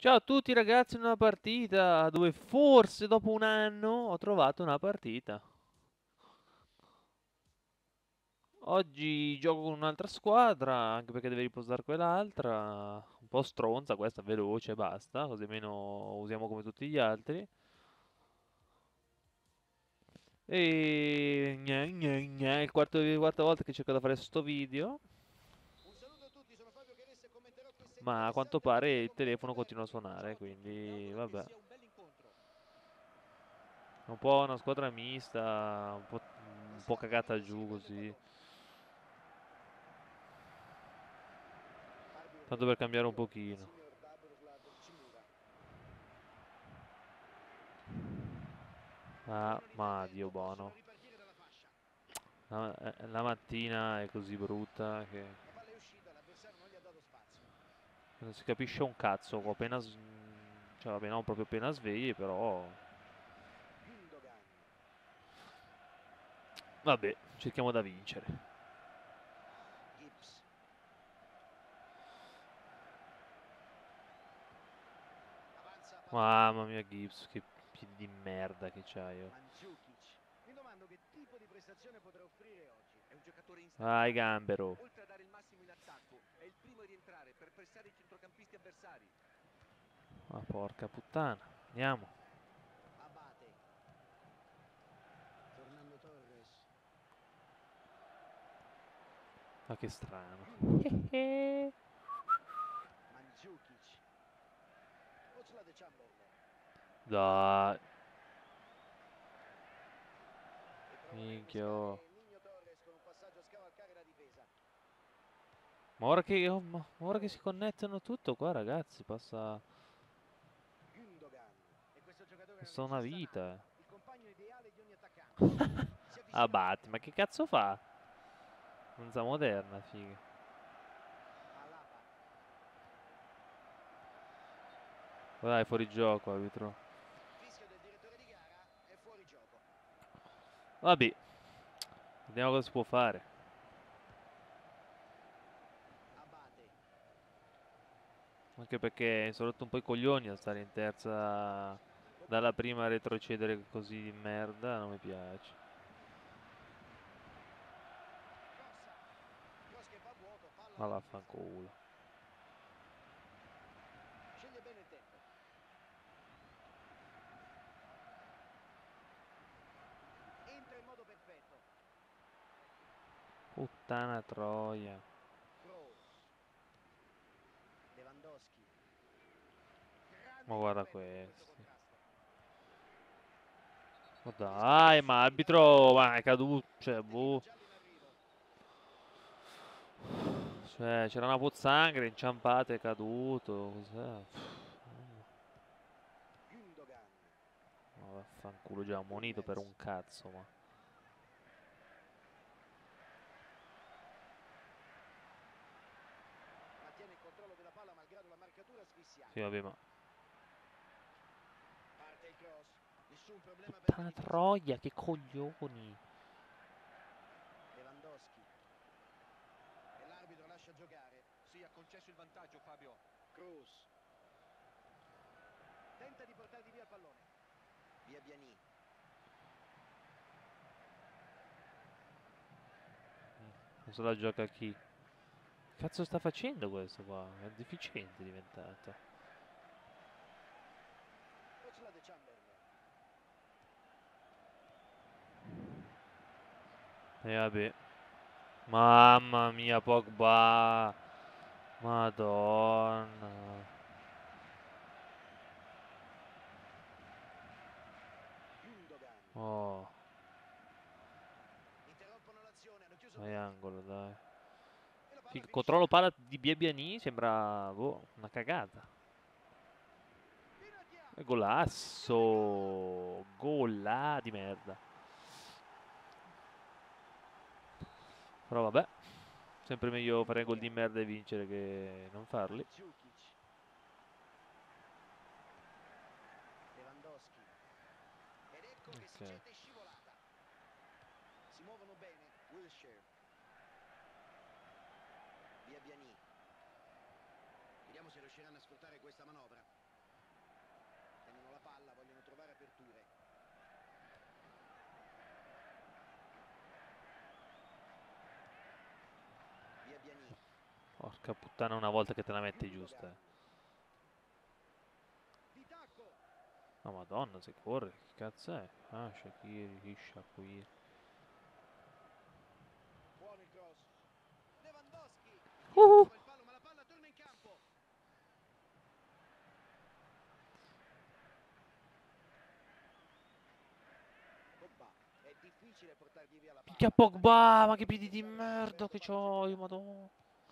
Ciao a tutti ragazzi, in una partita dove forse dopo un anno ho trovato una partita. Oggi gioco con un'altra squadra, anche perché deve riposare quell'altra. Un po' stronza questa, veloce e basta, così almeno usiamo come tutti gli altri. E è il quarta volta che cerco di fare sto video. Ma a quanto pare il telefono continua a suonare, quindi vabbè. È un po' una squadra mista, un po' cagata giù così. Tanto per cambiare un pochino. Ah, ma Dio buono. La mattina è così brutta che non si capisce un cazzo. Cioè, vabbè, non proprio appena svegli, però. Vabbè, cerchiamo da vincere. Mamma mia, Gibbs, che piedi di merda che c'hai. Oh. Vai, Gambero. Ma porca puttana. Andiamo. Ma che strano. Dai. Minchia. Oh. Ma ora che si connettono tutto qua, ragazzi, passa una vita. Ah, Bat, ma che cazzo fa? Danza moderna, figa. Dai, fuori gioco, arbitro. Vabbè, vediamo cosa si può fare. Anche perché sono rotto un po' i coglioni a stare in terza dalla prima a retrocedere così di merda, non mi piace. Ma vaffanculo. Puttana troia. Ma guarda questo. Ma dai, ma arbitro, ma è caduto, cioè, boh. Cioè, c'era una pozzanghera inciampata, è caduto, cos'è? Ma vaffanculo, già ammonito per un cazzo, ma. Sì, vabbè, ma. Puttana troia, che coglioni. Non so la gioca chi. Che cazzo sta facendo questo qua? È deficiente diventato. E vabbè. Mamma mia, Pogba. Madonna. Oh, vai angolo, dai. Il controllo palla di Biabiani sembra boh, una cagata. E golasso. Gola di merda. Però vabbè. Sempre meglio fare gol di merda e vincere che non farli. Ok. Porca puttana, una volta che te la metti giusta. Oh madonna, se corre, che cazzo è? Ah, Shaqiri, Shaqiri. Buono il cross. Lewandowski. Uh. Il palo, ma la palla torna in campo. Pogba, è difficile portargli via la palla. Minchia Pogba, ma che piedi di merda che c'ho io, madonna.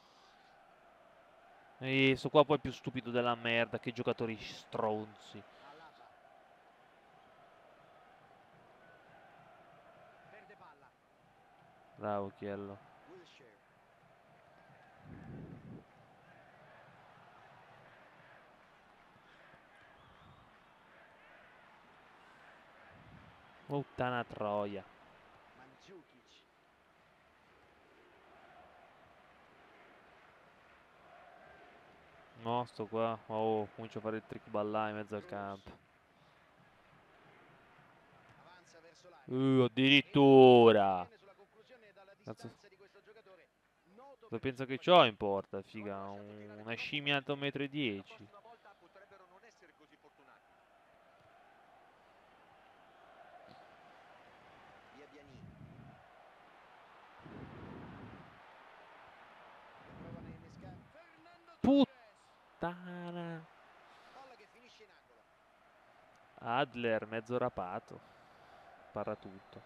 E sto qua poi è più stupido della merda, che giocatori stronzi. Alaba. Perde palla. Bravo, Chiello. Wilshere. Puttana troia. Mandzukic. No, sto qua. Oh, comincio a fare il trick ballà in mezzo al campo. Avanza verso l'area. Addirittura. Viene sulla conclusione dalla Cazzo, distanza di questo giocatore. Noto cosa per la pensa sua che c'ho in capacità. porta, figa? Una scimmia alta 1,10 m. La prossima volta potrebbero non essere così fortunati. Via Bianini. Lo provano a innescare. Fernando Torres. Puttana. Palla che finisce in angolo. Adler, mezzo rapato. Parra tutto.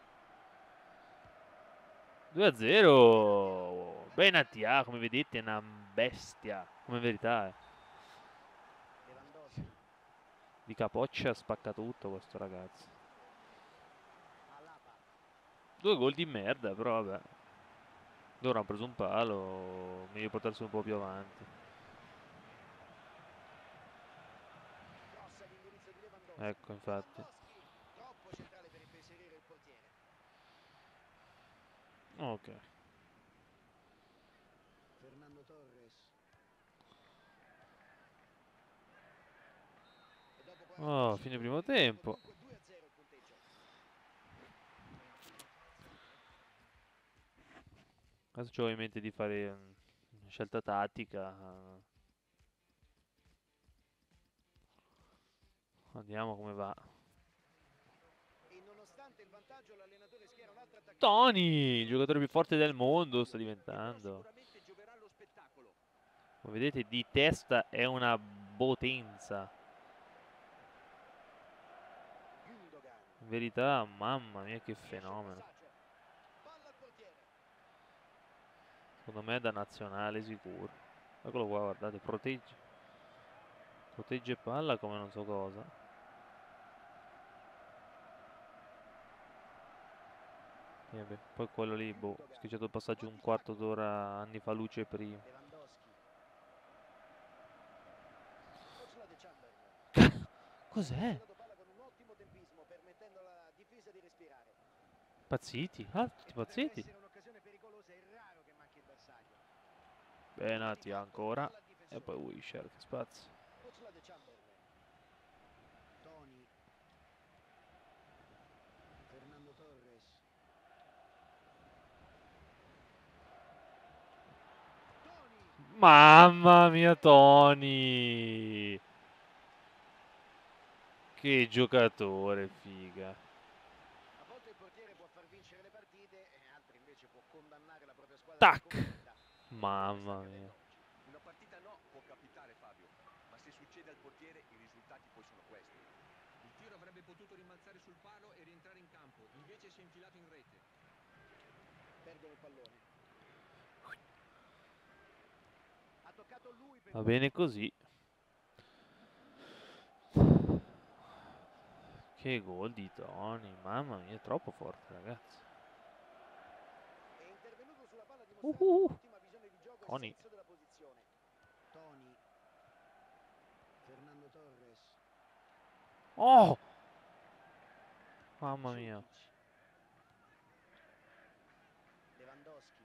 2-0. Benatia, come vedete, è una bestia. Come verità, Lewandowski. Di capoccia spacca tutto questo ragazzo. Alaba. 2 gol di merda, però vabbè. Loro hanno preso un palo, meglio portarsi un po' più avanti. Cross all'indirizzo di Lewandowski. Ecco, infatti. Lewandowski. Troppo centrale per impensierire il portiere. Ok. Fernando Torres. E dopo Oh, 45 fine primo minuti siamo tempo. dunque 2-0 il punteggio. Adesso ho in mente di fare una scelta tattica. Andiamo come va. E nonostante il vantaggio l'allenatore schiera un altro attaccante. Tony, il giocatore più forte del mondo, sta Che però diventando. sicuramente gioverà allo spettacolo. Come vedete, di testa è una potenza. Gundogan. In verità, mamma mia, che Riesce il fenomeno. passaggio. Palla al portiere. Secondo me è da nazionale sicuro. Eccolo qua, guardate, protegge. Protegge palla come non so cosa. E vabbè, poi quello lì, boh, ho Gundogan. schicciato il passaggio un Quanti quarto stacchi? d'ora anni fa luce prima. Lewandowski. Oxlade Chamberlain. Cos'è? Dato palla con un ottimo tempismo, permettendo alla difesa di respirare. Pazziti? Ah, E tutti potrebbe pazziti. essere un'occasione pericolosa, è raro che manchi il bersaglio. Benati Delicato, ancora. palla al E poi difensore. Wisher, che spazio. Oxlade Chamberlain. Tony. Fernando Torres. Tony. Mamma mia, Tony! Che giocatore, figa. A volte il portiere può far vincere le partite e altri invece può condannare la propria squadra alla Tac! sconfitta. Come sta Mamma mia. accadendo oggi. Una partita no può capitare, Fabio, ma se succede al portiere i risultati poi sono questi. Il tiro avrebbe potuto rimbalzare sul palo e rientrare in campo, invece si è infilato in rete. Perdono il pallone. Ha toccato lui per Va bene così. Che gol di Tony. Mamma mia, è troppo forte, ragazzi. è intervenuto sulla palla dimostrando un'ottima visione di gioco e Tony. senso della posizione. Tony. Fernando Torres. Oh! Mamma mia. Lewandowski.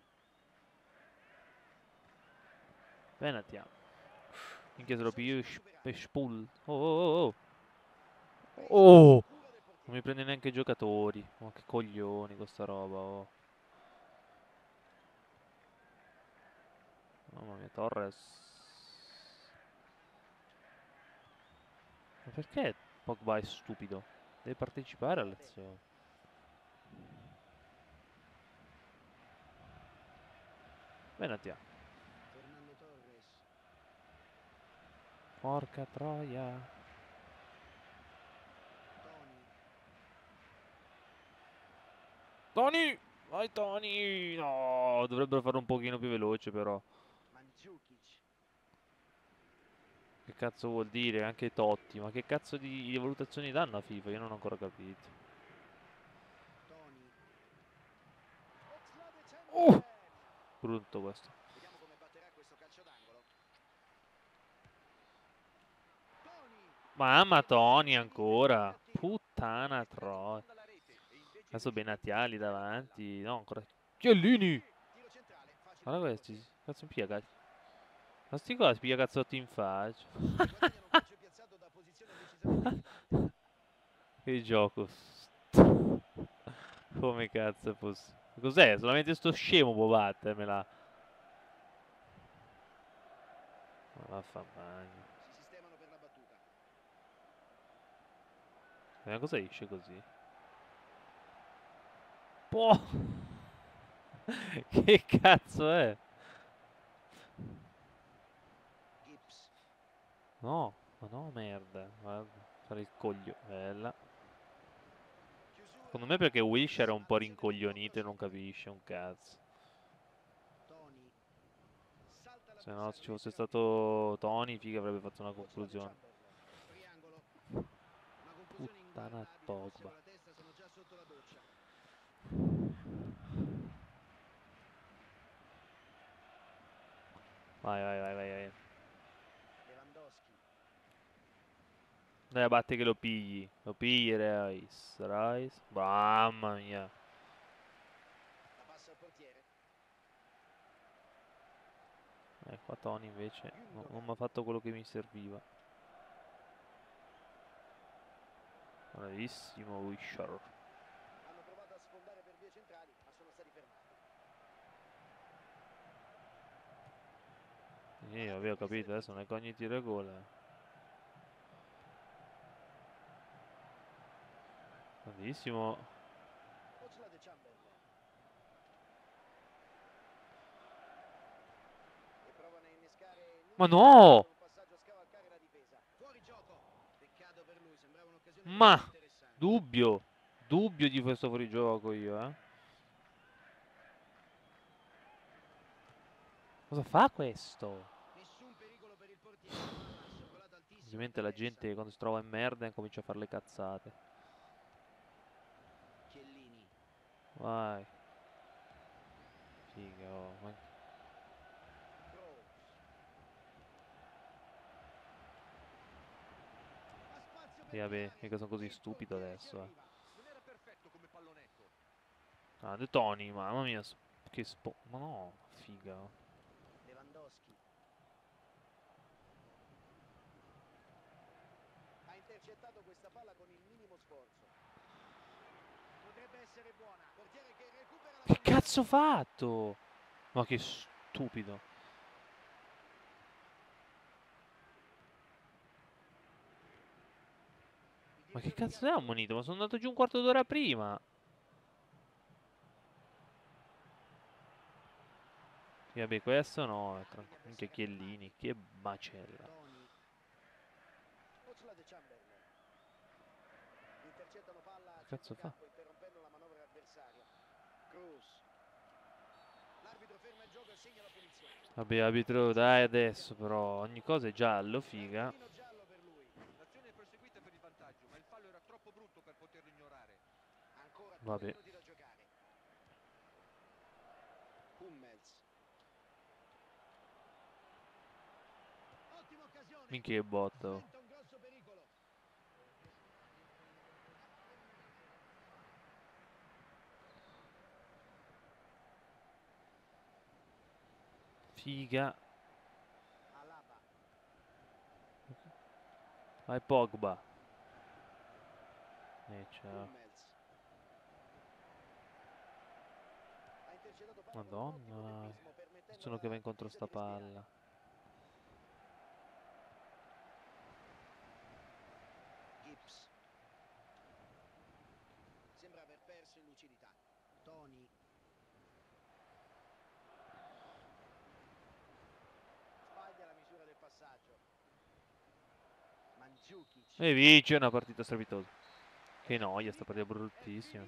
Benatiamo. Minchia se lo piglio per spool. Oh, oh, oh. Oh! Non mi prende neanche i giocatori. Oh, che coglioni con sta roba, oh. Mamma mia, Torres. Ma perché Pogba è stupido? Deve partecipare all'azione. Benatia. Fernando Torres. Porca troia. Toni. Tony! Vai Tony! No, dovrebbero farlo un pochino più veloce però. Mandzukic. Che cazzo vuol dire? Anche Totti. Ma che cazzo di valutazioni danno a FIFA? Io non ho ancora capito. Toni. Oxlade Oh! Chamberlain. Brutto questo. Vediamo come batterà questo calcio d'angolo. Toni. Mamma Tony ancora. Tentativo. Puttana Entra in troia. fondo alla rete e invece Adesso riesce a Benatiali intercettare la palla. davanti. No, ancora. Chiellini! Tiro centrale, facile Guarda per il questi. portiere. Cazzo mi piega. Ma sti qua si piglia cazzotti in faccia. Guadagnano un calcio piazzato da posizione decisamente equivalente. Che gioco. Come cazzo è possibile? Cos'è? Solamente sto scemo può battermela. Ma vaffanbagno. Si sistemano per la battuta. Ma cosa esce così? Boh! Che cazzo è? Gibbs. No, ma no, merda. Guarda, fare il coglio. Bella. Chiusura. Secondo me perché Wilshere è un po' Spazio per il rincoglionito e non controsenso. capisce un cazzo. Toni. Salta Se no, se l'avversario, ci fosse riesce a rampicare. stato Tony, figa avrebbe fatto una Oxlade conclusione. Chamberlain. Triangolo. Una conclusione Puttana inguardabile, forse Pogba. con la testa sono già sotto la doccia. Vai, vai, vai, vai, vai. Lewandowski. Dai, batti che lo pigli. Lo pigli, Rice. Rice. Mamma mia. La passa al portiere. Qua Tony invece Gundogan. non mi ha fatto quello che mi serviva. Bravissimo Wilshere. Hanno provato a sfondare per vie centrali, ma sono stati fermati. Io avevo capito, adesso non è che ogni tiro è gol. Bravissimo. Oxlade Chamberlain. E provano a innescare Ma Nuno no! con un passaggio a scavalcare la difesa. Fuori gioco. Peccato per lui, sembrava un'occasione Ma molto interessante. dubbio. Dubbio di questo fuorigioco io, eh. Cosa fa questo? Nessun pericolo per il portiere. Palla sorvolata altissima e Ovviamente la perversa. gente quando si trova in merda comincia a fare le cazzate. Chiellini. Vai. Figa, oh. Kroos. Ha spazio per Vabbè, tirare. mica sono così Il stupido portiere ci adesso, eh. arriva. Non era perfetto come pallonetto. Ah, De Tony, mamma mia. Che Ma no, figa. Lewandowski. Ha intercettato questa palla con il minimo sforzo. Potrebbe essere buona. Portiere che recupera la Che palla. cazzo ho fatto? Ma che stupido. Il Ma che direttore di cazzo è gara ammonito? Ma sono andato giù un quarto d'ora prima. Sì, vabbè, questo no, minchia Chiellini, che macella. Toni. Oxlade Chamberlain. Intercettano palla a Che cazzo fa? centrocampo interrompendo la manovra avversaria. Kroos. L'arbitro ferma il gioco e segna la punizione. Vabbè, arbitro, dai adesso però, ogni cosa è giallo, figa. Cartellino giallo per lui. L'azione è proseguita per il vantaggio, ma il fallo era troppo brutto per poterlo ignorare. Ancora 2 Vabbè. minuti da giocare. Hummels. Ottima occasione. Minchia che botto. Sventa un grosso pericolo. Figa. Alaba. Vai Pogba. Ciao. Hummels. Ha intercettato palla con un ottimo Madonna. tempismo permettendo Nessuno che va incontro sta palla. Gibbs sembra aver perso in lucidità. Toni sbaglia la misura del passaggio. Mandzukic. E vince una partita strepitosa. Che noia, sta partita bruttissima.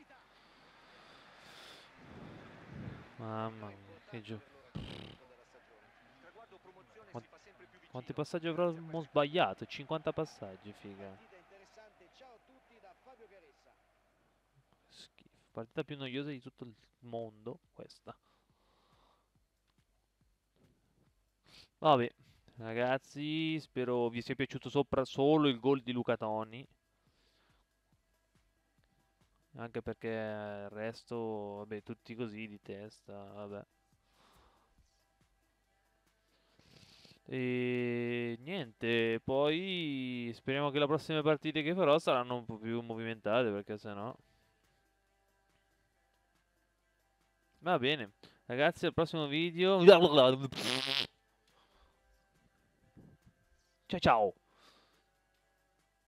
Mamma mia, che gioco. Il traguardo promozione si fa sempre più vicino. Quanti passaggi avremmo sbagliato? 50 passaggi, figa. Partita interessante. Ciao a tutti da Fabio Caressa. Schifo. Partita più noiosa di tutto il mondo, questa. Vabbè, ragazzi, spero vi sia piaciuto sopra solo il gol di Luca Toni. Anche perché il resto, vabbè, tutti così di testa, vabbè. E niente, poi speriamo che le prossime partite che farò saranno un po' più movimentate, perché sennò... Va bene, ragazzi, al prossimo video. Ciao ciao!